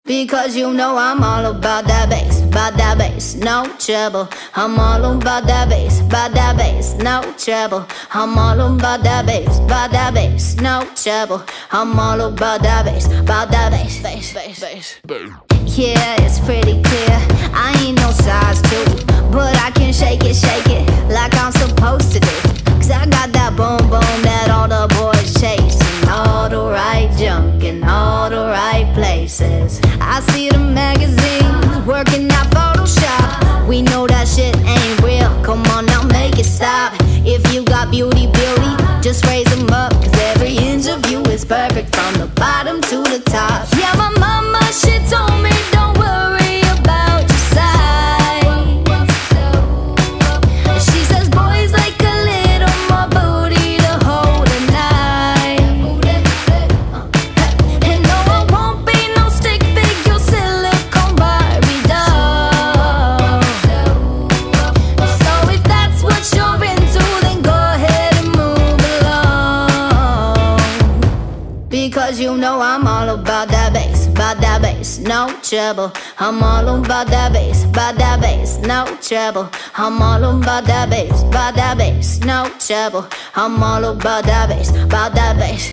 Because you know I'm all about that bass, no trouble. I'm all about that bass, no trouble. I'm all about that bass, no trouble. I'm all about that bass, bass. Yeah, it's pretty clear, I ain't no size 2, but I can shake it like I'm supposed to do. Cause I got that boom boom that all the boys chase, and all the right junk in all the right places. I see the magazines working out Photoshop. We know that shit ain't real, come on now make it stop. If you got beauty, just raise them up. Cause every inch of you is perfect from the bottom to the top. Yeah, my mama, she told me don't worry about your size. She says boys like a little more booty to hold at night. And no, I won't be no stick figure silicone Barbie doll. So if that's what you're into, then go ahead and move along. Because you know I'm all about that bass, no trouble. I'm all about that bass, no trouble. I'm all about that bass, no trouble. I'm all about that bass.